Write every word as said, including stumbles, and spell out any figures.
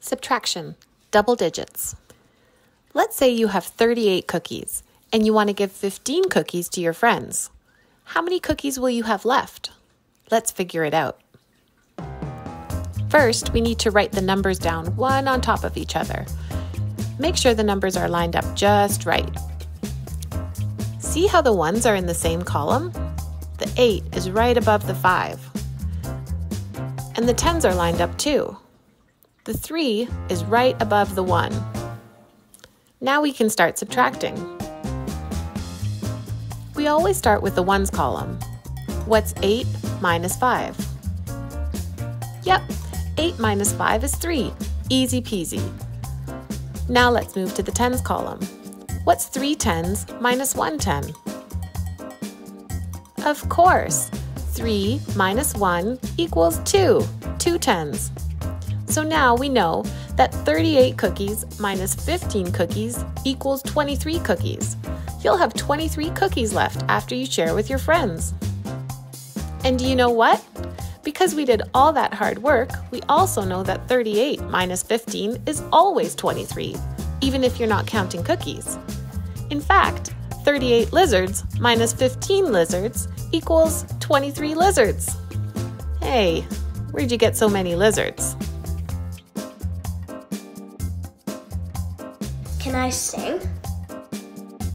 Subtraction, double digits. Let's say you have thirty-eight cookies and you want to give fifteen cookies to your friends. How many cookies will you have left? Let's figure it out. First, we need to write the numbers down one on top of each other. Make sure the numbers are lined up just right. See how the ones are in the same column? The eight is right above the five. And the tens are lined up too. The three is right above the one. Now we can start subtracting. We always start with the ones column. What's eight minus five? Yep, eight minus five is three. Easy peasy. Now let's move to the tens column. What's three tens minus one ten? Of course, three minus one equals two. Two tens. So now we know that thirty-eight cookies minus fifteen cookies equals twenty-three cookies. You'll have twenty-three cookies left after you share with your friends. And do you know what? Because we did all that hard work, we also know that thirty-eight minus fifteen is always twenty-three, even if you're not counting cookies. In fact, thirty-eight lizards minus fifteen lizards equals twenty-three lizards. Hey, where'd you get so many lizards? Can I sing?